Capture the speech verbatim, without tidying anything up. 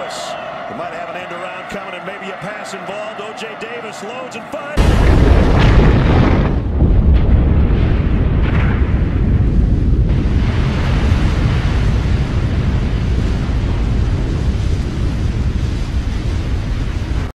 Lewis. We might have an end around coming and maybe a pass involved. O J Davis loads and fires.